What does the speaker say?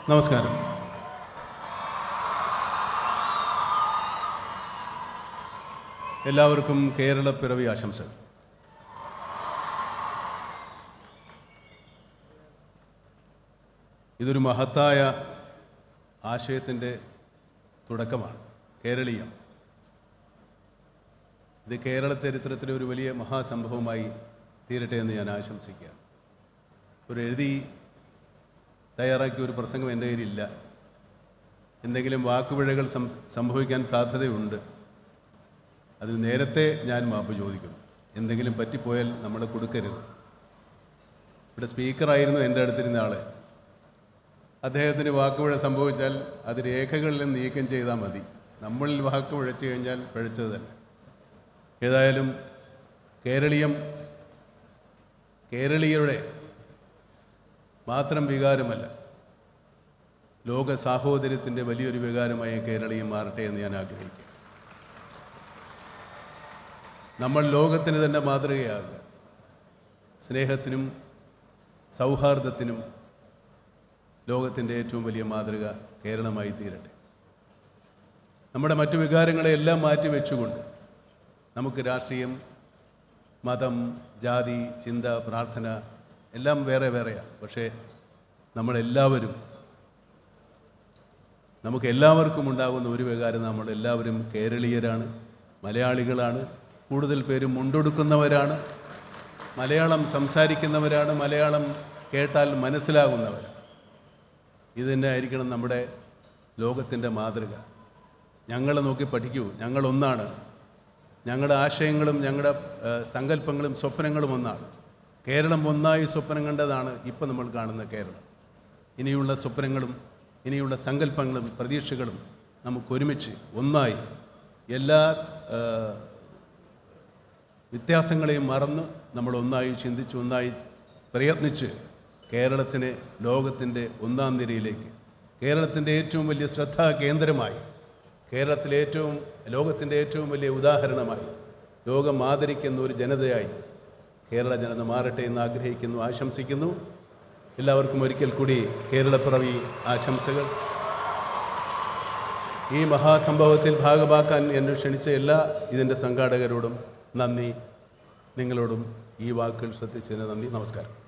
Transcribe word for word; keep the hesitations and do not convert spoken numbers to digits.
നമസ്കാരം. എല്ലാവർക്കും കേരളപ്പിറവി ആശംസകൾ. ഇതൊരു മഹത്തായ ആശയത്തിൻ്റെ തുടക്കമാണ്. കേരളീയം ഇത് കേരള ചരിത്രത്തിലെ ഒരു വലിയ മഹാസംഭവമായി തീരട്ടെ എന്ന് ഞാൻ ആശംസിക്കുകയാണ്. ഒരു എഴുതി തയ്യാറാക്കിയ ഒരു പ്രസംഗം എൻ്റെ കയ്യിലില്ല. എന്തെങ്കിലും വാക്കുപിഴകൾ സംഭവിക്കാൻ സാധ്യതയുണ്ട്. അതിന് നേരത്തെ ഞാൻ മാപ്പ് ചോദിക്കുന്നു. എന്തെങ്കിലും പറ്റിപ്പോയാൽ നമ്മൾ കൊടുക്കരുത്. ഇവിടെ സ്പീക്കറായിരുന്നു എൻ്റെ അടുത്തിരുന്ന ആൾ. അദ്ദേഹത്തിന് വാക്കുപിഴ സംഭവിച്ചാൽ അത് രേഖകളിലും നീക്കം ചെയ്താൽ മതി. നമ്മളിൽ വാക്ക് പിഴച്ചു കഴിഞ്ഞാൽ പിഴച്ചത് തന്നെ. ഏതായാലും കേരളീയം കേരളീയരുടെ മാത്രം വികാരമല്ല, ലോക സാഹോദര്യത്തിൻ്റെ വലിയൊരു വികാരമായ കേരളീയം മാറട്ടെ എന്ന് ഞാൻ ആഗ്രഹിക്കുന്നു. നമ്മൾ ലോകത്തിന് തന്നെ മാതൃകയാകുക. സ്നേഹത്തിനും സൗഹാർദ്ദത്തിനും ലോകത്തിൻ്റെ ഏറ്റവും വലിയ മാതൃക കേരളമായി തീരട്ടെ. നമ്മുടെ മറ്റു വികാരങ്ങളെയെല്ലാം മാറ്റി വെച്ചുകൊണ്ട് നമുക്ക് രാഷ്ട്രീയം, മതം, ജാതി, ചിന്ത, പ്രാർത്ഥന എല്ലാം വേറെ വേറെയാണ്. പക്ഷേ നമ്മളെല്ലാവരും നമുക്ക് എല്ലാവർക്കും ഉണ്ടാകുന്ന ഒരു വികാരം, നമ്മളെല്ലാവരും കേരളീയരാണ്, മലയാളികളാണ്. കൂടുതൽ പേരും മുണ്ടൊടുക്കുന്നവരാണ്, മലയാളം സംസാരിക്കുന്നവരാണ്, മലയാളം കേട്ടാൽ മനസ്സിലാകുന്നവരാണ്. ഇത് തന്നെ ആയിരിക്കണം നമ്മുടെ ലോകത്തിൻ്റെ മാതൃക. ഞങ്ങളെ നോക്കി പഠിക്കൂ. ഞങ്ങളൊന്നാണ്. ഞങ്ങളുടെ ആശയങ്ങളും ഞങ്ങളുടെ സങ്കല്പങ്ങളും സ്വപ്നങ്ങളും ഒന്നാണ്. കേരളം ഒന്നായി സ്വപ്നം കണ്ടതാണ് ഇപ്പം നമ്മൾ കാണുന്ന കേരളം. ഇനിയുള്ള സ്വപ്നങ്ങളും ഇനിയുള്ള സങ്കല്പങ്ങളും പ്രതീക്ഷകളും നമുക്കൊരുമിച്ച് ഒന്നായി എല്ലാ വ്യത്യാസങ്ങളെയും മറന്ന് നമ്മൾ ഒന്നായി ചിന്തിച്ച് ഒന്നായി പ്രയത്നിച്ച് കേരളത്തിനെ ലോകത്തിൻ്റെ ഒന്നാം നിരയിലേക്ക്, കേരളത്തിൻ്റെ ഏറ്റവും വലിയ ശ്രദ്ധാ കേന്ദ്രമായി, കേരളത്തിലെ ഏറ്റവും ലോകത്തിൻ്റെ ഏറ്റവും വലിയ ഉദാഹരണമായി, ലോകം ആദരിക്കുന്ന ഒരു ജനതയായി കേരള ജനത മാറട്ടെ എന്ന് ആഗ്രഹിക്കുന്നു, ആശംസിക്കുന്നു. എല്ലാവർക്കും ഒരിക്കൽ കൂടി കേരളപ്പിറവി ആശംസകൾ. ഈ മഹാസംഭവത്തിൽ ഭാഗമാക്കാൻ എന്നെ ക്ഷണിച്ച എല്ലാ ഇതിൻ്റെ സംഘാടകരോടും നന്ദി. നിങ്ങളോടും ഈ വാക്കുകൾ ശ്രദ്ധിച്ചതിന് നന്ദി. നമസ്കാരം.